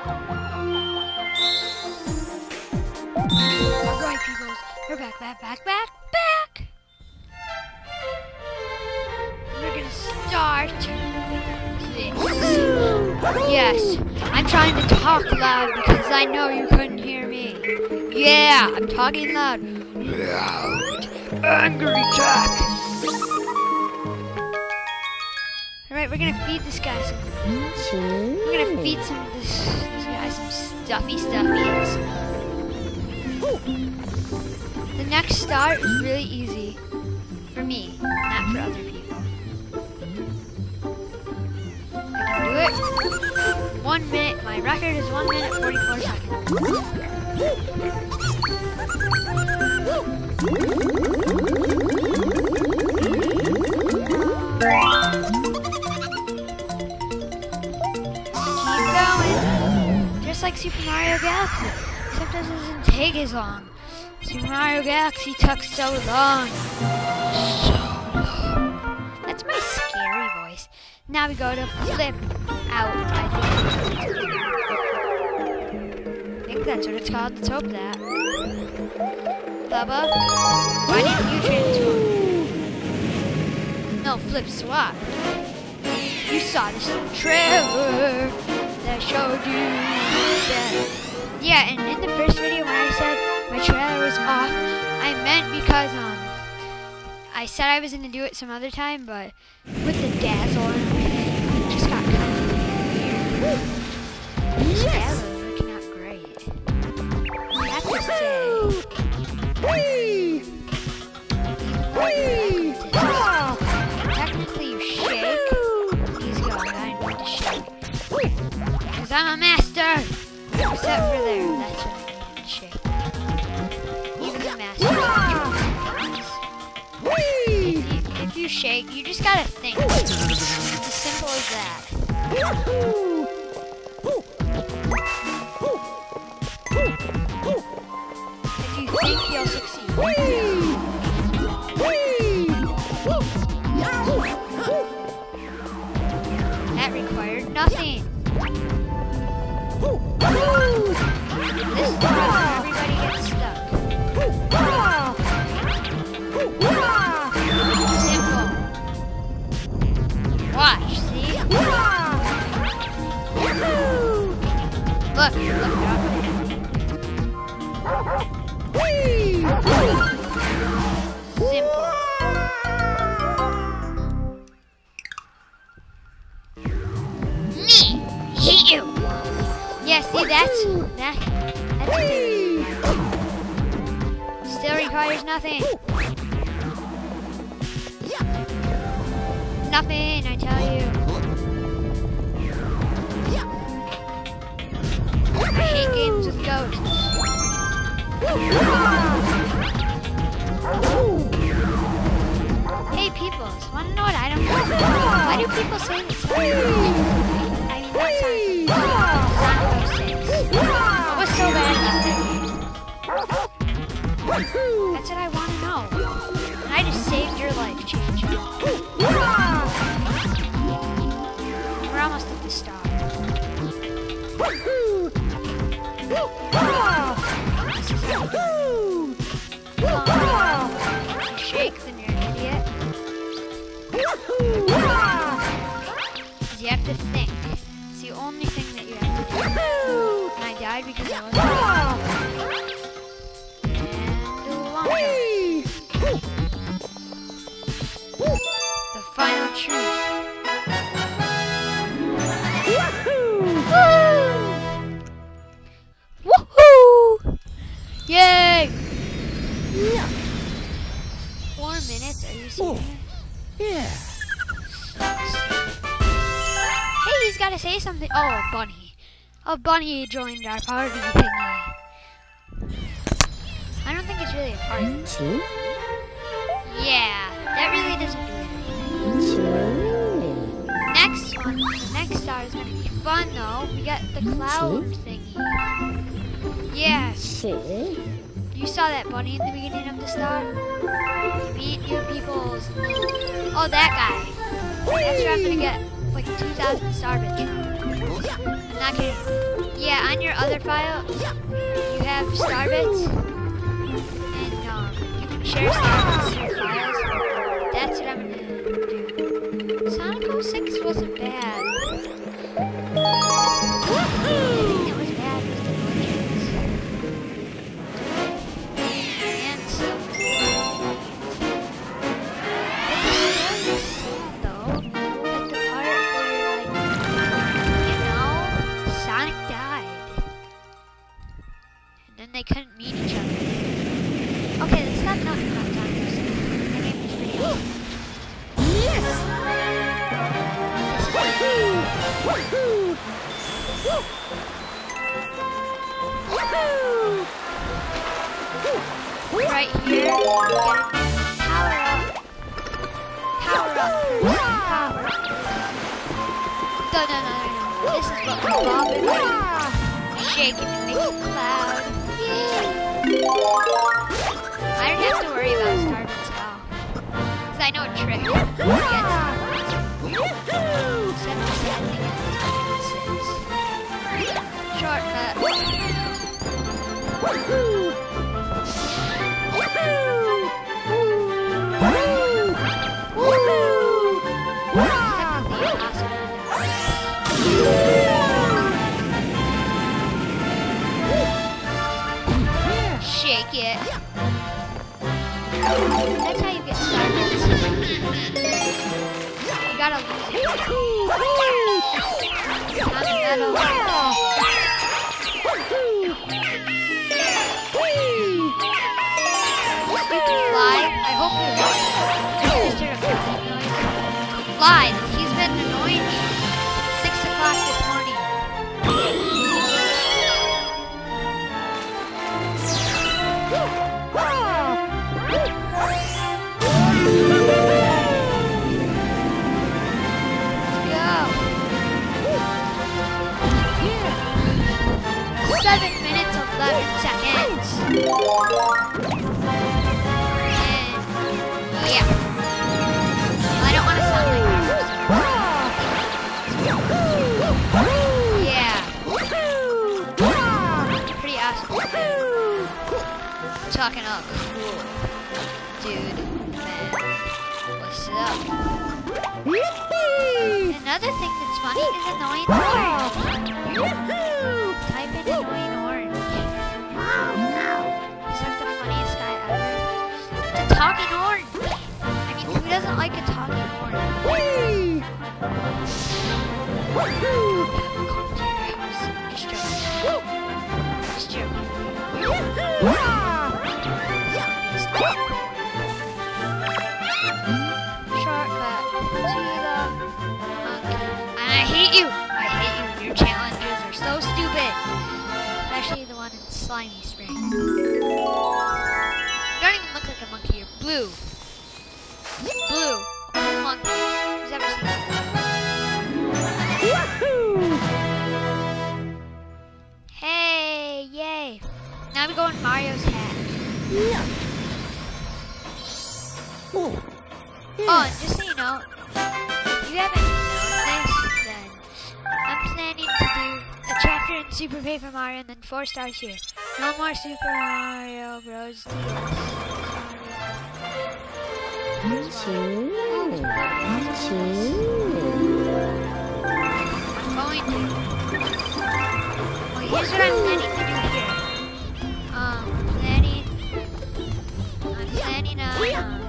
Alright, people. We're back. We're gonna start this. Yes, I'm trying to talk loud because I know you couldn't hear me. Yeah, I'm talking loud. Loud. Angry Jack. Alright, we're gonna feed this guy some. We're gonna feed this guy some stuffies. The next start is really easy for me, not for other people. I can do it. 1 minute. My record is 1 minute 44 seconds. Keep going. Just like Super Mario Galaxy. Except it doesn't take as long. Super Mario Galaxy took so long. That's my scary voice. Now we go to flip out, I think that's what it's called. Let's hope that. Bubba, why didn't you transform? No, flip swap. You saw this little trailer that showed you that. Yeah, and in the first video when I said my trailer was off, I meant because I said I was gonna do it some other time, but with the dazzle and everything, it just got kind of weird. This dazzle is looking out great. I have to say, technically you shake. He's going. I didn't want to shake because I'm a master. Except for there, that's what I need to shake. Even the master. If you shake, you just gotta think. It's as simple as that. If you think, you'll succeed. That required nothing. This is where everybody gets stuck. Simple. Watch, see? Look, simple. Me, hate you. Yeah, see, that's it. Still requires nothing. Nothing, I tell you. I hate games with ghosts. Hey, peoples, wanna know what I don't know? Why do people say this? I mean, not Sonic 06. What was so bad about that game? That's what I want to know. And I just saved your life, Change. We're almost at the start. If you shake, then you're an idiot. Because you have to think. It's the only thing that you have to do. And I died because I wasn't. The final truth. Woohoo! Yay! 4 minutes? Are you serious? Yeah. Hey, he's got to say something. Oh, a bunny. A bunny joined our party thingy. I don't think it's really a party. Yeah, that really doesn't do anything. Next one, the next star is going to be fun though. We got the cloud thingy. Yeah. You saw that bunny in the beginning of the star? Meet new peoples. Oh, that guy. That's where I'm going to get like 2,000 star bits from. I'm not kidding. Yeah, on your other file, you have Starbits, and you can share Starbits to your files. That's what I'm gonna do. Sonic 06 wasn't bad. The thing that was bad was the glitches. And some. Though, like the part where, like, Sonic died. And then they couldn't meet each other. Okay, let's stop talking about Sonic 06. That game was pretty awesome. Yes! Right here, you get a power up. Power up. Power. No. This is what we're bobbing with. Shake it and make a cloud. I don't have to worry about Starbits now. Because I know a trick. Shortcut. Shake it. That's how you get started. You gotta lose it. On the metal. You can fly. I hope you're right. Fly. He's been annoying me since 6 o'clock this morning. Let's go. 7 minutes, 11 seconds. Yeah. I don't want to sound like yeah. Pretty awesome. Talking up cool. Dude, man. What's up? Another thing that's funny is annoying orange. Type in annoying orange. Is that the funniest guy ever? It's a talking orange. Who doesn't like a talking orange? Come to your house. Just joking. Shortcut to the monkey. And I hate you! Your challenges are so stupid. Especially the one in Slimy Spring. You don't even look like a monkey, you're blue. Blue. Monkey. Who's ever seen that? Hey, yay. Now we go in Mario's hat. Oh, and just so you know, if you haven't known this, then I'm planning to do a chapter in Super Paper Mario and then 4 stars here. No more Super Mario Bros. DS. I'm going to. Well, here's what I'm planning to do here. I'm planning on,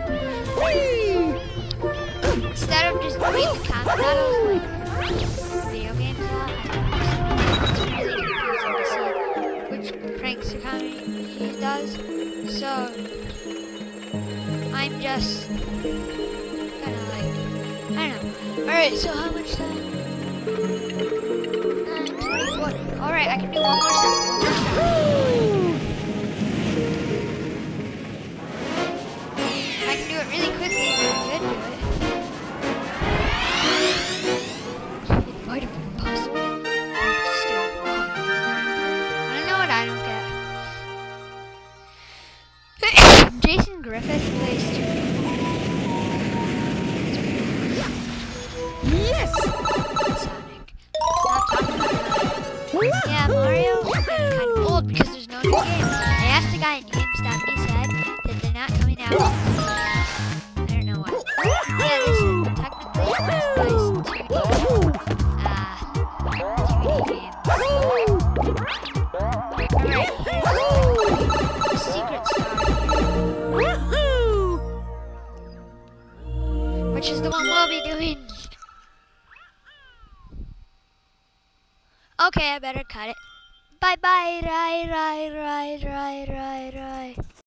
instead of just doing the combat battles like video games a lot, it's really confusing to see which pranks the comedy does. So I'm just gonna like, I don't know. Alright, so how much time? 9:24. Alright, I can do one more step. I can do it really quickly if I could do it. It might have been possible. It's still wrong. I don't know what I don't get. Jason Griffith plays too. Yes! Sonic. Stop talking about Yeah, Mario is getting kind of old because there's no new games. I asked the guy in GameStop, he said that they're not coming out. I don't know why. Yeah, this is technically this guy's 2D. 2D game. Alright, here's the secret star. Which is the one we'll be doing. Okay, I better cut it. Bye bye,